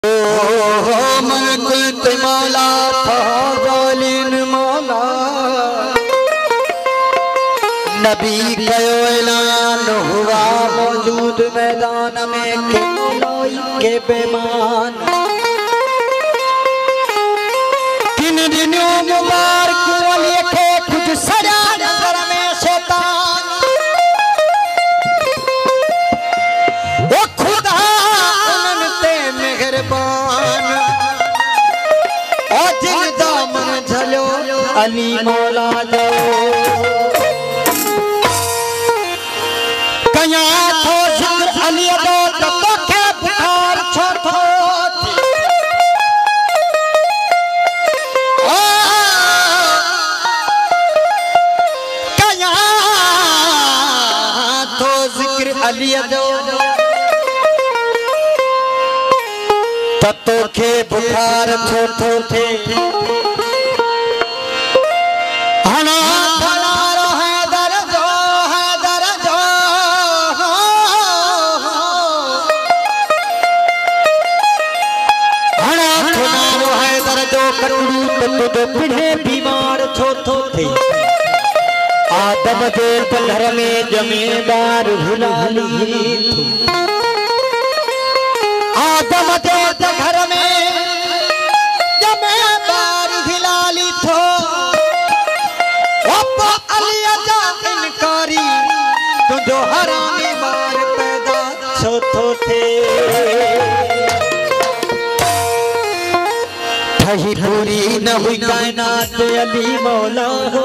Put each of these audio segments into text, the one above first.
मौला मौला नबी कयो ऐलान हुआ मौजूद मैदान में के बेमान किन दिनों मुबारक लिखे कुछ सजा नजर में शैतान ओ खुदा उनते मेहरबान और जिन दामन झलो अली मौला दो कया थो जिक्र अली दो तो के बुखार छो थो कया थो जिक्र अली दो तो के बुखार छो थो थे हना थनारो है दर्जो हना थनारो है दर्जो कटड़ू तो पिढ़े बीमार छो थो थे आदम जे घर में जमींदार भुलाली आदम जे घर में जमींदार हिलाली थो अली जा इनकारी तुझो हरामी बार पैदा छो थो थे ठही पूरी न हुई कायनात अली मौला हो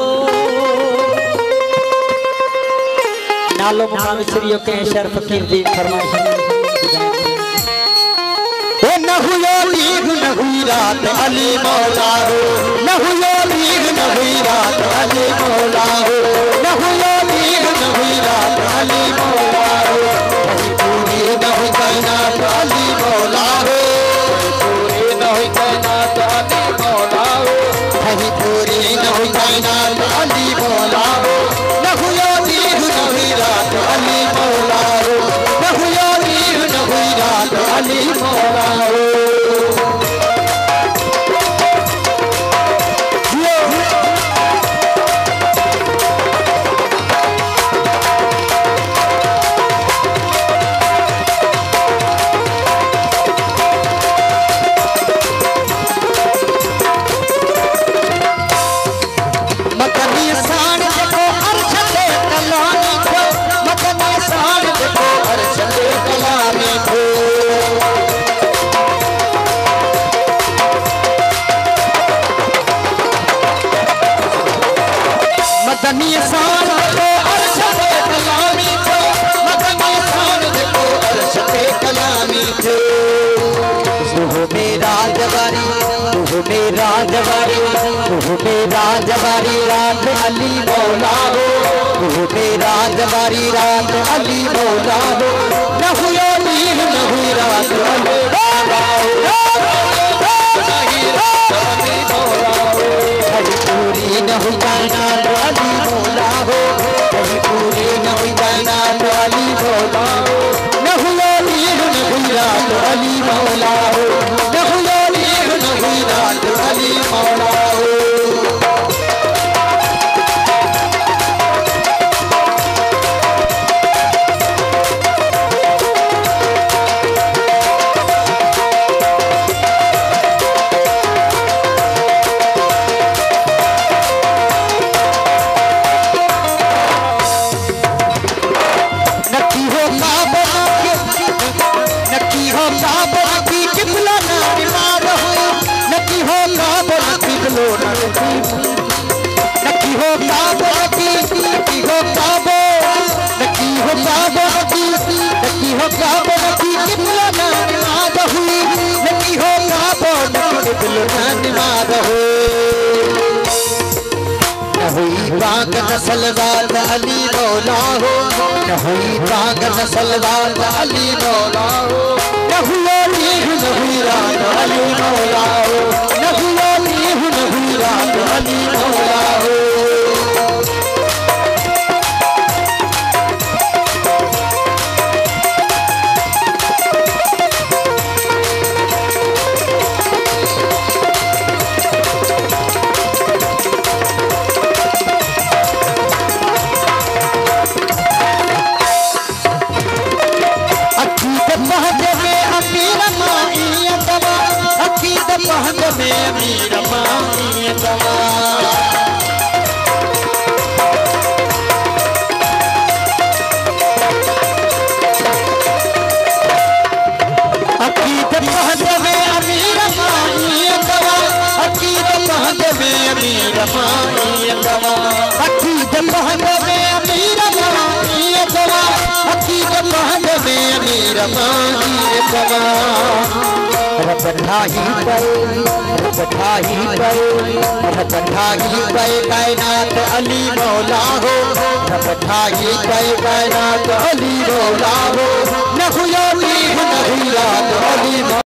नालो मुकाम श्रीयो के शर्फ कीर्ति फरमाइश ओ न हुई लीग न हुई रात अली मौला हो न हुई लीग न हुई रात अली मौला हो न हुई लीग न हुई रात अली मौला हो पूरी न हुई कायनात अली मौला हो पूरी न हुई कायनात अली मौला हो पूरी न हुई कायनात अली मौला हो न हुई लीग न हुई रात अली मौला हो न हुई लीग न हुई रात अली मौला हो मदनी शान को अर्श पे कलामी थे मदनी शान को अर्श पे कलामी थे तू मेरा जवारी रात अली मौला हो तू मेरा जवारी रात अली मौला हो न हुई लीग न हुई रात अली मौला हो पूरी न हुई कायनात अली मौला हो पूरी न हुई कायनात अली मौला हो न हुई लीग न हुई रात अली मौला हो न हुई लीग न हुई रात अली मौला हो नसलवार अली मौला हो न हुई बाग नसलवार अली मौला हो न हुई लीग न हुई रात अली मौला हो न हुई लीग न हुई रात अली मौला हो पहन में अमीर मानी दवा अकीद पहन में अमीर मानी दवा अकीद पहन में अमीर मानी दवा अकीद पहन में अमीर मानी दवा अकीद पहन में अमीर मानी दवा रब ठाही पे कायनात अली मौला हो रब ठाही पे कायनात अली मौला हो न हुआ मीर न हुई रात अली